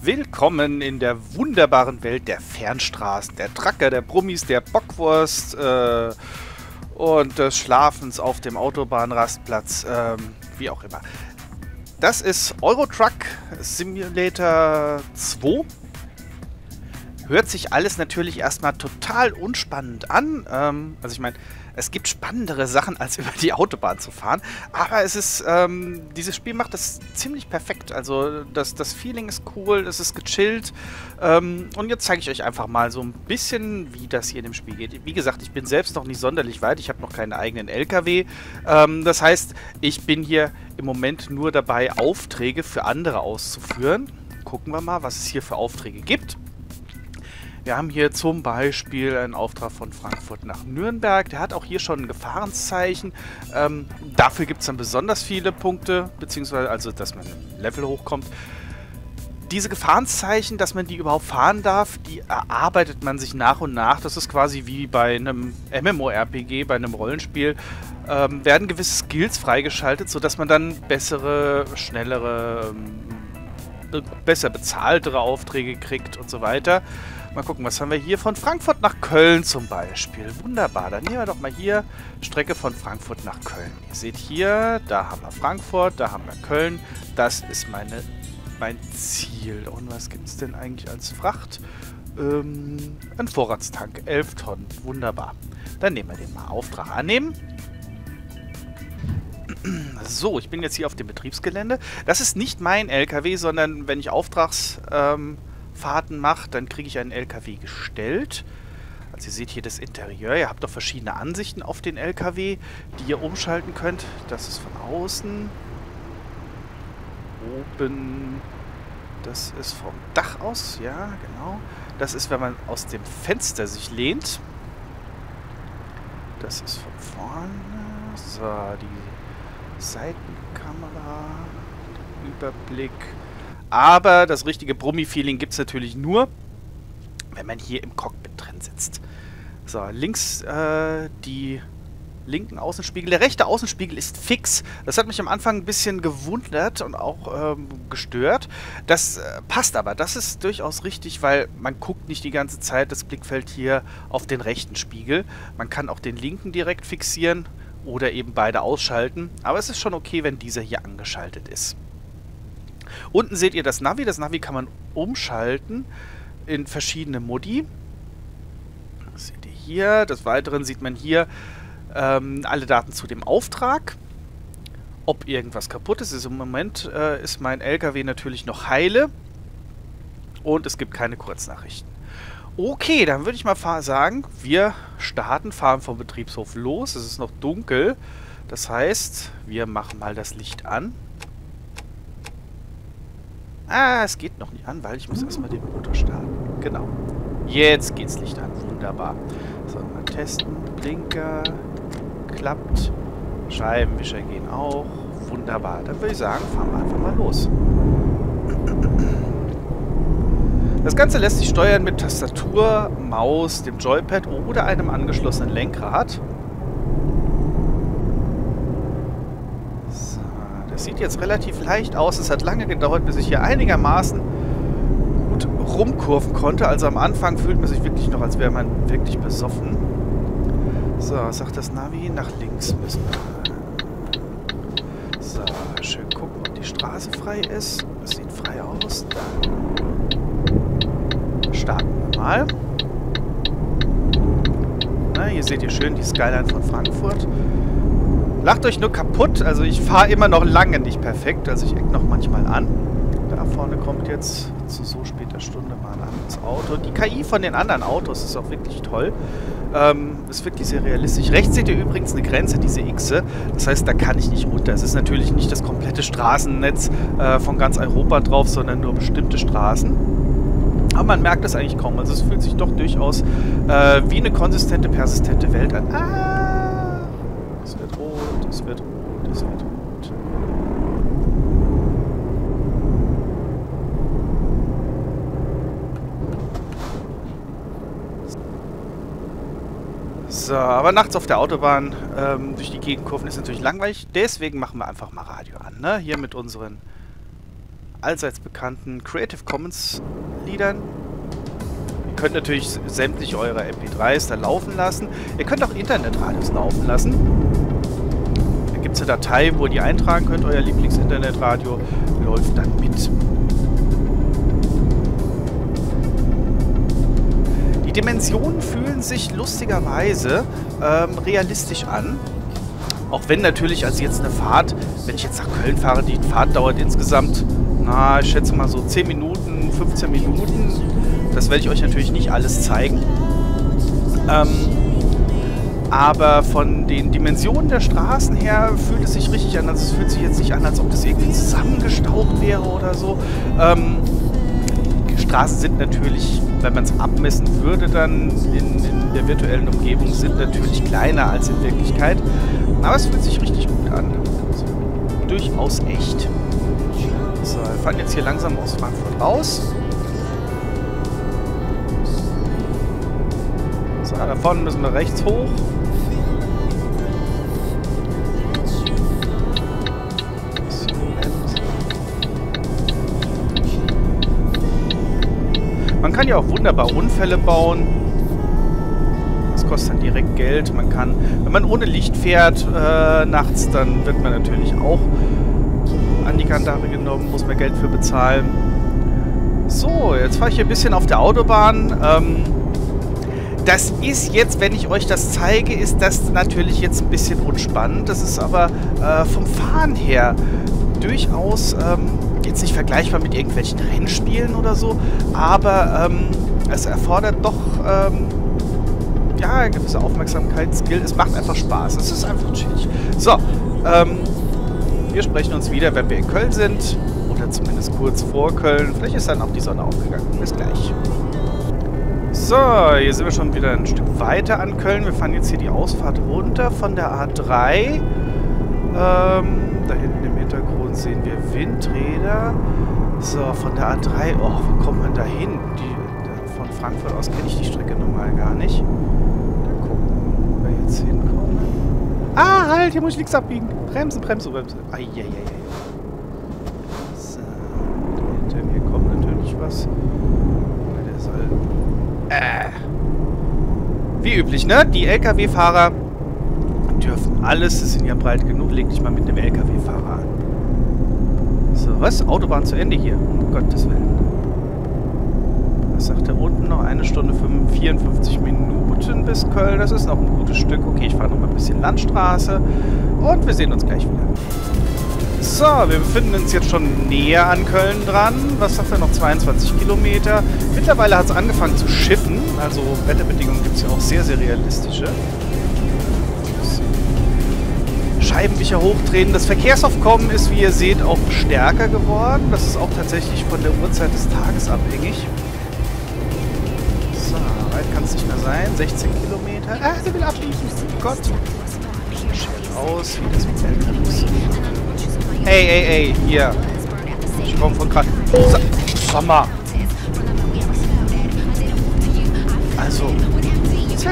Willkommen in der wunderbaren Welt der Fernstraßen, der Tracker, der Brummis, der Bockwurst und des Schlafens auf dem Autobahnrastplatz, wie auch immer. Das ist Euro Truck Simulator 2. Hört sich alles natürlich erstmal total unspannend an. Also ich meine, es gibt spannendere Sachen, als über die Autobahn zu fahren. Aber es ist, dieses Spiel macht das ziemlich perfekt. Also das Feeling ist cool, es ist gechillt. Und jetzt zeige ich euch einfach mal so ein bisschen, wie das hier in dem Spiel geht. Wie gesagt, ich bin selbst noch nicht sonderlich weit. Ich habe noch keinen eigenen LKW. Das heißt, ich bin hier im Moment nur dabei, Aufträge für andere auszuführen. Gucken wir mal, was es hier für Aufträge gibt. Wir haben hier zum Beispiel einen Auftrag von Frankfurt nach Nürnberg. Der hat auch hier schon ein Gefahrenszeichen. Dafür gibt es dann besonders viele Punkte, beziehungsweise also, dass man ein Level hochkommt. Diese Gefahrenszeichen, dass man die überhaupt fahren darf, die erarbeitet man sich nach und nach. Das ist quasi wie bei einem MMORPG, bei einem Rollenspiel. Werden gewisse Skills freigeschaltet, sodass man dann bessere, schnellere, besser bezahltere Aufträge kriegt und so weiter. Mal gucken, was haben wir hier? Von Frankfurt nach Köln zum Beispiel. Wunderbar. Dann nehmen wir doch mal hier Strecke von Frankfurt nach Köln. Ihr seht hier, da haben wir Frankfurt, da haben wir Köln. Das ist mein Ziel. Und was gibt es denn eigentlich als Fracht? Ein Vorratstank, 11 Tonnen. Wunderbar. Dann nehmen wir den mal. Auftrag annehmen. So, ich bin jetzt hier auf dem Betriebsgelände. Das ist nicht mein LKW, sondern wenn ich Auftragsfahrten mache, dann kriege ich einen LKW gestellt. Also ihr seht hier das Interieur. Ihr habt doch verschiedene Ansichten auf den LKW, die ihr umschalten könnt. Das ist von außen. Oben. Das ist vom Dach aus. Ja, genau. Das ist, wenn man aus dem Fenster sich lehnt. Das ist von vorne. So, die Seitenkamera, der Überblick. Aber das richtige Brummi-Feeling gibt es natürlich nur, wenn man hier im Cockpit drin sitzt. So, links die linken Außenspiegel. Der rechte Außenspiegel ist fix. Das hat mich am Anfang ein bisschen gewundert und auch gestört. Das passt aber. Das ist durchaus richtig, weil man guckt nicht die ganze Zeit das Blickfeld hier auf den rechten Spiegel. Man kann auch den linken direkt fixieren oder eben beide ausschalten. Aber es ist schon okay, wenn dieser hier angeschaltet ist. Unten seht ihr das Navi. Das Navi kann man umschalten in verschiedene Modi. Das seht ihr hier. Des Weiteren sieht man hier alle Daten zu dem Auftrag. Ob irgendwas kaputt ist. Im Moment ist mein LKW natürlich noch heile. Und es gibt keine Kurznachrichten. Okay, dann würde ich mal sagen, wir starten, fahren vom Betriebshof los. Es ist noch dunkel. Das heißt, wir machen mal das Licht an. Ah, es geht noch nicht an, weil ich muss erstmal den Motor starten. Genau. Jetzt geht's Licht an. Wunderbar. So, mal testen. Blinker. Klappt. Scheibenwischer gehen auch. Wunderbar. Dann würde ich sagen, fahren wir einfach mal los. Das Ganze lässt sich steuern mit Tastatur, Maus, dem Joypad oder einem angeschlossenen Lenkrad. So, das sieht jetzt relativ leicht aus. Es hat lange gedauert, bis ich hier einigermaßen gut rumkurven konnte. Also am Anfang fühlt man sich wirklich noch, als wäre man wirklich besoffen. So, sagt das Navi, nach links müssen wir. So, schön gucken, ob die Straße frei ist. Das sieht frei aus. Dann starten wir mal. Na, hier seht ihr schön die Skyline von Frankfurt. Lacht euch nur kaputt. Also ich fahre immer noch lange nicht perfekt. Also ich eck noch manchmal an. Da vorne kommt jetzt zu so später Stunde mal ein anderes Auto. Die KI von den anderen Autos ist auch wirklich toll. Ist wirklich sehr realistisch. Rechts seht ihr übrigens eine Grenze, diese Xe. Das heißt, da kann ich nicht runter. Es ist natürlich nicht das komplette Straßennetz von ganz Europa drauf, sondern nur bestimmte Straßen. Aber man merkt das eigentlich kaum. Also es fühlt sich doch durchaus wie eine konsistente, persistente Welt an. Ah! Es wird rot, es wird rot, es wird rot. So, aber nachts auf der Autobahn durch die Gegend kurven ist natürlich langweilig. Deswegen machen wir einfach mal Radio an. Ne? Hier mit unseren allseits bekannten Creative Commons Liedern. Ihr könnt natürlich sämtliche eure MP3s da laufen lassen. Ihr könnt auch Internetradios laufen lassen. Da gibt es eine Datei, wo ihr die eintragen könnt. Euer Lieblings-Internetradio läuft dann mit. Die Dimensionen fühlen sich lustigerweise realistisch an. Auch wenn natürlich, also jetzt eine Fahrt, wenn ich jetzt nach Köln fahre, die Fahrt dauert insgesamt, na, ich schätze mal so 10 Minuten, 15 Minuten. Das werde ich euch natürlich nicht alles zeigen. Aber von den Dimensionen der Straßen her fühlt es sich richtig an. Also es fühlt sich jetzt nicht an, als ob das irgendwie zusammengestaucht wäre oder so. Straßen sind natürlich, wenn man es abmessen würde, dann in der virtuellen Umgebung, sind natürlich kleiner als in Wirklichkeit. Aber es fühlt sich richtig gut an. Also, durchaus echt. So, wir fahren jetzt hier langsam aus Frankfurt raus. So, da vorne müssen wir rechts hoch. Man kann ja auch wunderbar Unfälle bauen. Das kostet dann direkt Geld. Man kann, wenn man ohne Licht fährt nachts, dann wird man natürlich auch an die Kandare genommen, muss man Geld für bezahlen. So, jetzt fahre ich hier ein bisschen auf der Autobahn. Das ist jetzt, wenn ich euch das zeige, ist das natürlich jetzt ein bisschen unspannend. Das ist aber vom Fahren her durchaus jetzt nicht vergleichbar mit irgendwelchen Rennspielen oder so, aber es erfordert doch ja, eine gewisse Aufmerksamkeit, Skill. Es macht einfach Spaß. Es ist einfach chillig. So, wir sprechen uns wieder, wenn wir in Köln sind oder zumindest kurz vor Köln. Vielleicht ist dann auch die Sonne aufgegangen. Bis gleich. So, hier sind wir schon wieder ein Stück weiter an Köln. Wir fahren jetzt hier die Ausfahrt runter von der A3. Da hinten im Hintergrund sehen wir Windräder. So, von der A3. Oh, wo kommt man da hin? Von Frankfurt aus kenne ich die Strecke normal gar nicht. Da gucken wir, wo wir jetzt hinkommen. Ah, halt, hier muss ich links abbiegen. Bremse, Bremse, Bremse. Eieiei. So, hinter mir kommt natürlich was. Der soll... Wie üblich, ne? Die LKW-Fahrer dürfen alles. Sie sind ja breit genug. Leg dich mal mit einem LKW-Fahrer an. So, was? Autobahn zu Ende hier. Um Gottes Willen. Was sagt er unten? Noch 1 Stunde 54 Minuten bis Köln. Das ist noch ein gutes Stück. Okay, ich fahre noch mal ein bisschen Landstraße. Und wir sehen uns gleich wieder. So, wir befinden uns jetzt schon näher an Köln dran. Was sagt er noch? 22 Kilometer. Mittlerweile hat es angefangen zu schiffen. Also Wetterbedingungen gibt es ja auch sehr, sehr realistische. Scheibenwischer hochdrehen. Das Verkehrsaufkommen ist, wie ihr seht, auch stärker geworden. Das ist auch tatsächlich von der Uhrzeit des Tages abhängig. So, weit kann es nicht mehr sein. 16 Kilometer. Ah, sie will abbiegen. Gott. Schaut aus, wie das mit LKWs. Ey, hier. Ich komme von gerade. Sommer. Also. Tja.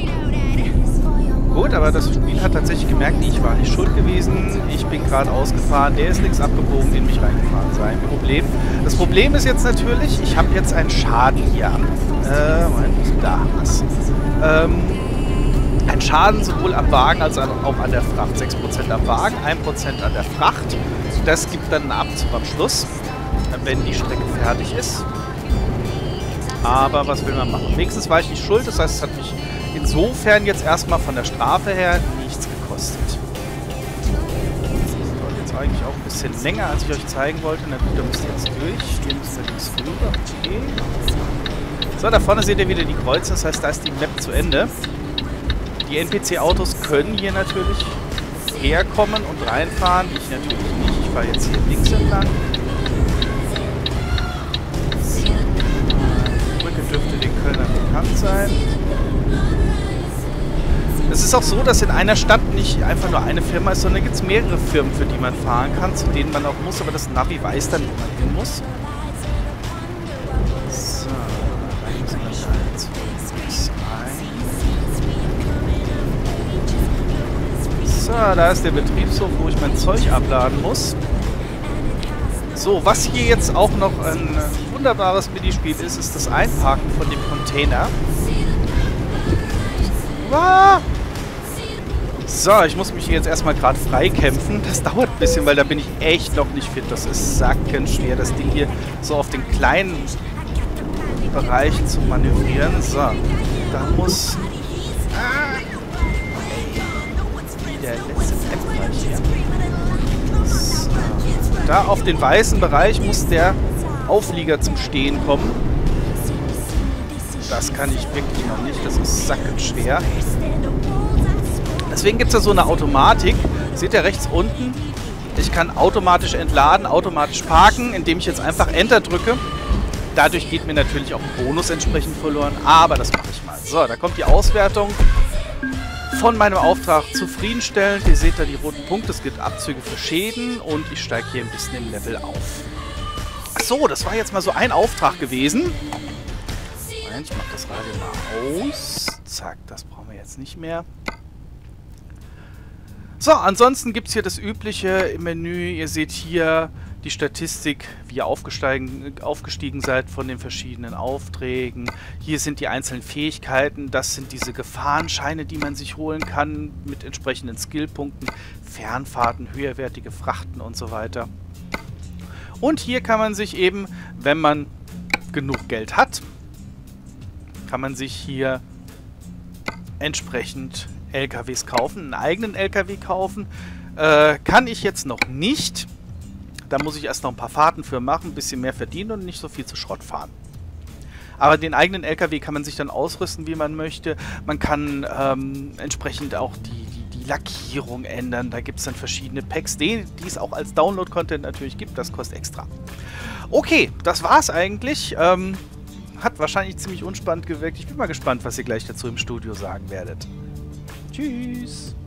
Gut, aber das Spiel hat tatsächlich gemerkt, ich war nicht schuld gewesen. Ich bin gerade ausgefahren, der ist links abgebogen, in mich reingefahren. Sein Problem. Das Problem ist jetzt natürlich, ich habe jetzt einen Schaden hier. Moment, da haben wir es. Ein Schaden sowohl am Wagen als auch an der Fracht. 6% am Wagen, 1% an der Fracht. Das gibt dann einen Abzug am Schluss, wenn die Strecke fertig ist. Aber was will man machen? Wenigstens war ich nicht schuld, das heißt, es hat mich insofern jetzt erstmal von der Strafe her nichts gekostet. Das dauert jetzt eigentlich auch ein bisschen länger, als ich euch zeigen wollte. Na gut, da müsst ihr jetzt durch. Hier müsst ihr links rüber. Okay. So, da vorne seht ihr wieder die Kreuze, das heißt, da ist die Map zu Ende. Die NPC-Autos können hier natürlich herkommen und reinfahren. Ich natürlich nicht. Ich fahre jetzt hier links entlang. Die Brücke dürfte den Kölnern bekannt sein. Es ist auch so, dass in einer Stadt nicht einfach nur eine Firma ist, sondern gibt es mehrere Firmen, für die man fahren kann, zu denen man auch muss, aber das Navi weiß dann, wo man hin muss. So, rein müssen wir 1, 2, 3. So, da ist der Betriebshof, wo ich mein Zeug abladen muss. So, was hier jetzt auch noch ein wunderbares Minispiel ist, ist das Einparken von dem Container. Ah! So, ich muss mich hier jetzt erstmal gerade freikämpfen. Das dauert ein bisschen, weil da bin ich echt noch nicht fit. Das ist sackenschwer, das Ding hier so auf den kleinen Bereich zu manövrieren. So, da muss... Der letzte Deckbereich hier. So. Da auf den weißen Bereich muss der Auflieger zum Stehen kommen. Das kann ich wirklich noch nicht. Das ist sackenschwer. Deswegen gibt es da so eine Automatik. Seht ihr rechts unten? Ich kann automatisch entladen, automatisch parken, indem ich jetzt einfach Enter drücke. Dadurch geht mir natürlich auch ein Bonus entsprechend verloren. Aber das mache ich mal. So, da kommt die Auswertung von meinem Auftrag zufriedenstellend. Ihr seht da die roten Punkte. Es gibt Abzüge für Schäden und ich steige hier ein bisschen im Level auf. Achso, das war jetzt mal so ein Auftrag gewesen. Moment, ich mache das Radio mal aus. Zack, das brauchen wir jetzt nicht mehr. So, ansonsten gibt es hier das Übliche im Menü. Ihr seht hier die Statistik, wie ihr aufgestiegen seid von den verschiedenen Aufträgen. Hier sind die einzelnen Fähigkeiten. Das sind diese Gefahrenscheine, die man sich holen kann mit entsprechenden Skillpunkten. Fernfahrten, höherwertige Frachten und so weiter. Und hier kann man sich eben, wenn man genug Geld hat, kann man sich hier entsprechend LKWs kaufen, einen eigenen LKW kaufen. Kann ich jetzt noch nicht. Da muss ich erst noch ein paar Fahrten für machen, ein bisschen mehr verdienen und nicht so viel zu Schrott fahren. Aber den eigenen LKW kann man sich dann ausrüsten, wie man möchte. Man kann entsprechend auch die Lackierung ändern. Da gibt es dann verschiedene Packs, die es auch als Download-Content natürlich gibt. Das kostet extra. Okay, das war's eigentlich. Hat wahrscheinlich ziemlich unspannend gewirkt. Ich bin mal gespannt, was ihr gleich dazu im Studio sagen werdet. Tschüss!